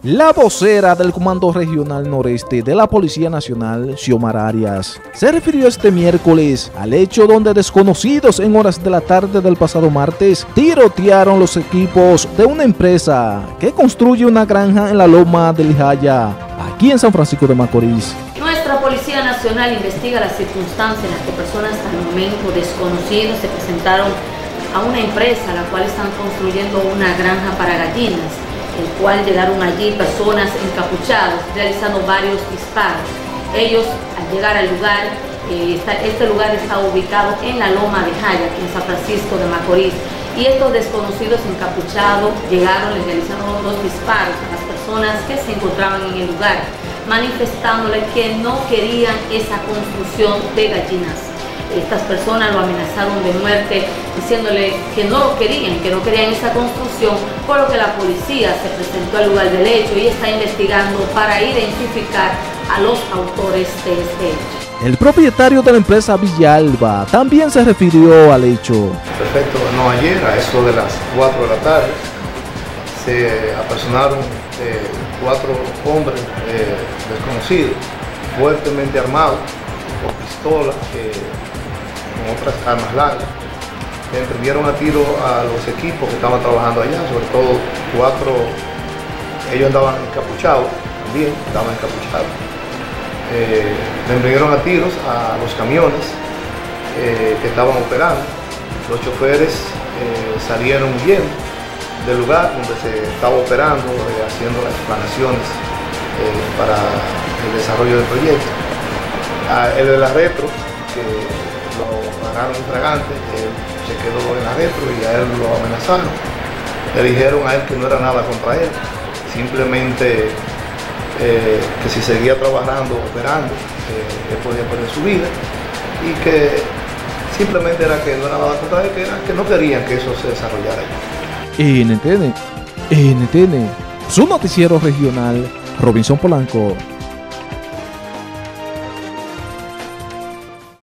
La vocera del Comando Regional Noreste de la Policía Nacional, Xiomara Arias, se refirió este miércoles al hecho donde desconocidos en horas de la tarde del pasado martes tirotearon los equipos de una empresa que construye una granja en la Loma del Jaya, aquí en San Francisco de Macorís. Nuestra Policía Nacional investiga las circunstancias en las que personas hasta el momento desconocidos se presentaron a una empresa a la cual están construyendo una granja para gallinas, el cual llegaron allí personas encapuchadas realizando varios disparos. Ellos al llegar al lugar, este lugar está ubicado en la Loma de Jaya, aquí en San Francisco de Macorís, y estos desconocidos encapuchados llegaron, les realizaron dos disparos a las personas que se encontraban en el lugar, manifestándoles que no querían esa construcción de gallinas. Estas personas lo amenazaron de muerte, diciéndole que no lo querían, que no querían esa construcción, por lo que la policía se presentó al lugar del hecho y está investigando para identificar a los autores de este hecho. El propietario de la empresa Villalba también se refirió al hecho. Perfecto, no, ayer a eso de las 4 de la tarde se apersonaron 4 hombres desconocidos, fuertemente armados, con pistolas, con otras armas largas. Emprendieron a tiro a los equipos que estaban trabajando allá, sobre todo 4, ellos andaban encapuchados, también estaban encapuchados. Le emprendieron a tiros a los camiones que estaban operando. Los choferes salieron huyendo del lugar donde se estaba operando, haciendo las explanaciones para el desarrollo del proyecto. El de la retro, que lo agarraron infragante, se quedó en la retro y a él lo amenazaron. Le dijeron a él que no era nada contra él, simplemente que si seguía trabajando, operando, él podía perder su vida y que simplemente era que no era nada contra él, que no querían que eso se desarrollara. NTN, su noticiero regional, Robinson Polanco.